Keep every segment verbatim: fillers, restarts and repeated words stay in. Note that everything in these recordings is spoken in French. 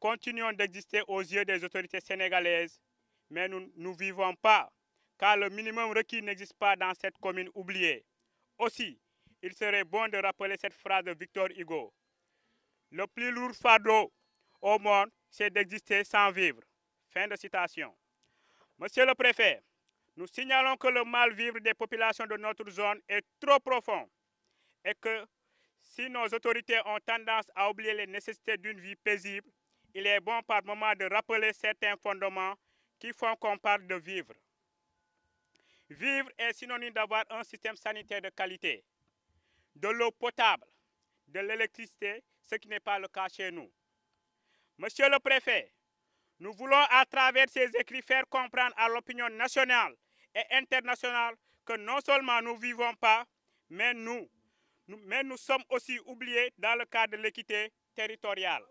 continuons d'exister aux yeux des autorités sénégalaises, mais nous ne vivons pas, car le minimum requis n'existe pas dans cette commune oubliée. Aussi, il serait bon de rappeler cette phrase de Victor Hugo. Le plus lourd fardeau au monde, c'est d'exister sans vivre. Fin de citation. Monsieur le préfet, nous signalons que le mal-vivre des populations de notre zone est trop profond et que si nos autorités ont tendance à oublier les nécessités d'une vie paisible, il est bon par moment de rappeler certains fondements qui font qu'on parle de vivre. Vivre est synonyme d'avoir un système sanitaire de qualité, de l'eau potable, de l'électricité, ce qui n'est pas le cas chez nous. Monsieur le préfet, nous voulons à travers ces écrits faire comprendre à l'opinion nationale et internationale que non seulement nous ne vivons pas, mais nous, nous, mais nous sommes aussi oubliés dans le cadre de l'équité territoriale.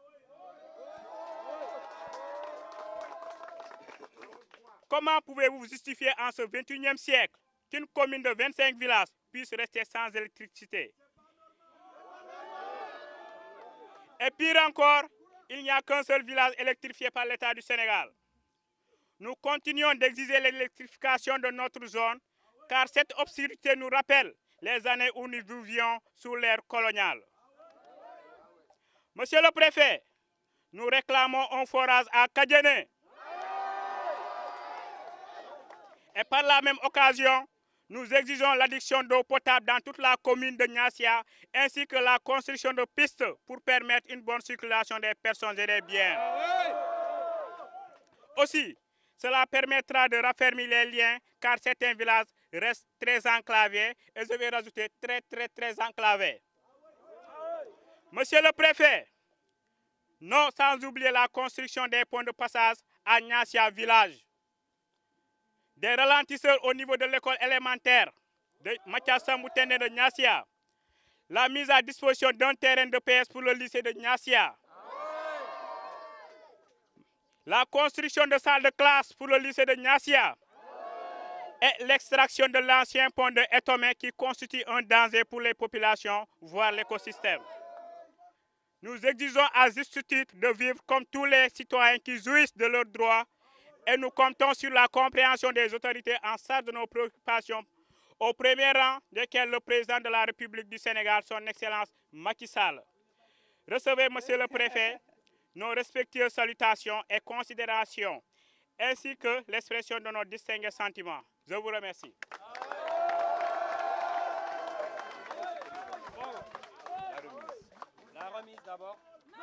Comment pouvez-vous justifier en ce vingt et unième siècle qu'une commune de vingt-cinq villages puisse rester sans électricité? Et pire encore, il n'y a qu'un seul village électrifié par l'État du Sénégal. Nous continuons d'exiger l'électrification de notre zone, car cette obscurité nous rappelle les années où nous vivions sous l'ère coloniale. Monsieur le préfet, nous réclamons un forage à Kadiéné. Et par la même occasion, nous exigeons l'adduction d'eau potable dans toute la commune de Niassia, ainsi que la construction de pistes pour permettre une bonne circulation des personnes et des biens. Aussi, cela permettra de raffermir les liens, car certains villages restent très enclavés, et je vais rajouter très, très, très enclavés. Monsieur le préfet, non sans oublier la construction des ponts de passage à Niassia village, des ralentisseurs au niveau de l'école élémentaire de Mathias Samboutene de Niassia, la mise à disposition d'un terrain de P S pour le lycée de Niassia, la construction de salles de classe pour le lycée de Niassia et l'extraction de l'ancien pont de Etomé qui constitue un danger pour les populations, voire l'écosystème. Nous exigeons à juste titre de vivre comme tous les citoyens qui jouissent de leurs droits et nous comptons sur la compréhension des autorités en charge de nos préoccupations, au premier rang desquelles le président de la République du Sénégal, son Excellence Macky Sall. Recevez, Monsieur le Préfet, nos respectueuses salutations et considérations, ainsi que l'expression de nos distingués sentiments. Je vous remercie. La remise d'abord.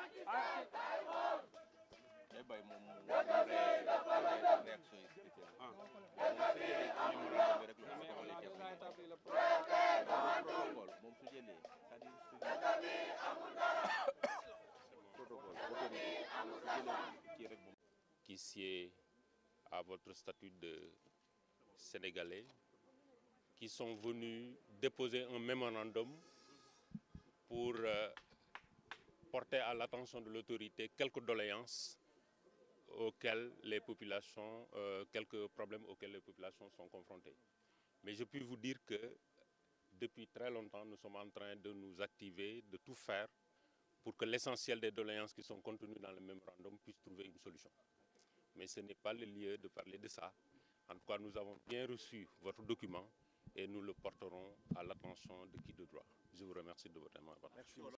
Qui sied à votre statut de Sénégalais, qui sont venus déposer un mémorandum pour euh, porter à l'attention de l'autorité quelques doléances auxquelles les populations, euh, quelques problèmes auxquels les populations sont confrontées. Mais je puis vous dire que depuis très longtemps, nous sommes en train de nous activer, de tout faire pour que l'essentiel des doléances qui sont contenues dans le mémorandum puisse trouver une solution. Mais ce n'est pas le lieu de parler de ça. En tout cas, nous avons bien reçu votre document et nous le porterons à l'attention de qui de droit. Je vous remercie de votre attention.